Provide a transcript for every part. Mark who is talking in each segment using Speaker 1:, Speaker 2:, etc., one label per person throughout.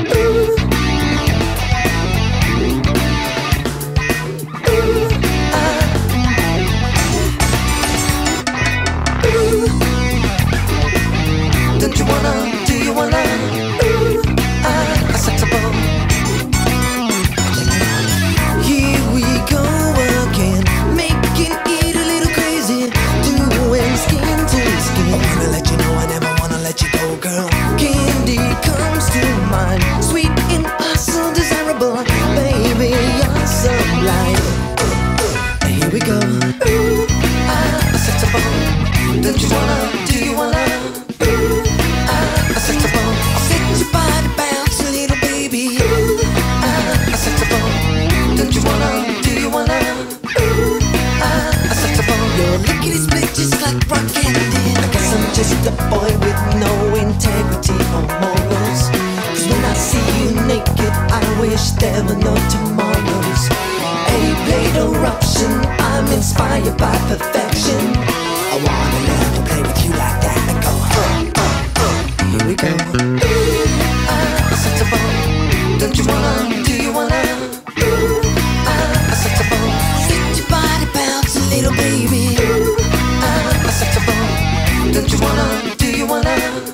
Speaker 1: Don't you wanna, do you wanna? SeXable. Here we go again, making it a little crazy, doing skin to skin. I wanna let you know I never wanna let you go, girl. Candy comes to mind, sweet and so desirable. Baby, you're sublime. Here we go. SeXable. Don't you wanna, do you wanna? SeXable. Set your body bounce a little, baby. SeXable. Don't you wanna, do you wanna? SeXable. Your lickety split just like rock candy. I guess I'm just a boy with no integrity or morals. 'Cause when I see you naked, I wish there were no tomorrows. A-plate eruption, I'm inspired by perfection. I wanna learn to play with you like that. I go, here we go. SeXable. Don't you wanna, do you wanna? SeXable. Set your body bounce a little, baby. SeXable. Don't you wanna, do you wanna?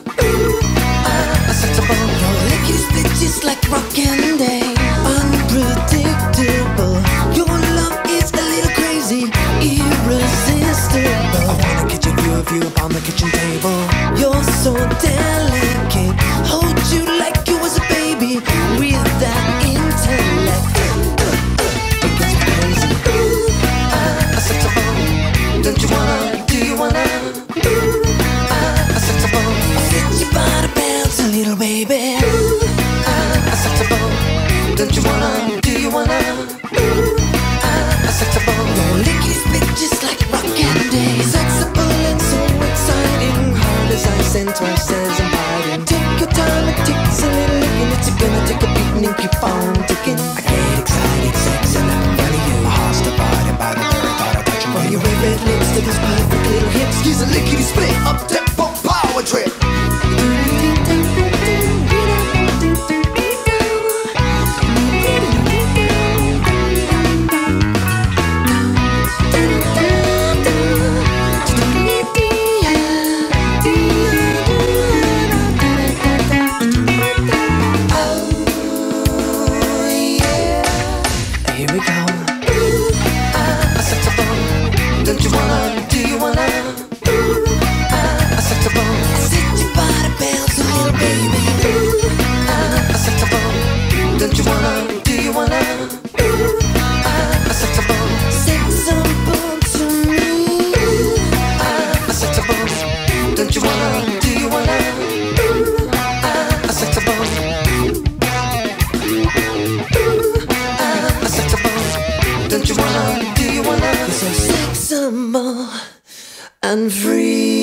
Speaker 1: SeXable. Your lickety split just like rock candy. Unpredictable. Your love is a little crazy, irresistible. I wanna get your view of you up on the kitchen table. You're so delicate, hold you like you was a baby with that intellect. It gets me crazy. SeXable. Don't you wanna, do you wanna? SeXable. Set your body bounce a little, baby. SeXable. Don't you wanna, do you wanna? SeXable. Your lickety split just like rock candy. SeXable and so exciting, hard as ice and twice as inviting. Take your time, it takes a little licking. It's gonna take a beating and keep on ticking. I get excited, sex and I'm running you. My heart's divided by the very thought of touching you. Your red lips to those perfect little hips. Use a lickety split up tempo power trip. Here we go. SeXable. Don't you wanna, do you wanna? SeXable. Set your body bounce a little, baby. SeXable. Don't you wanna, do you wanna? SeXable. SeXable to me. SeXable. Don't you wanna, do you wanna? SeXable. Don't you wanna, do you wanna? You're so SeXable and free.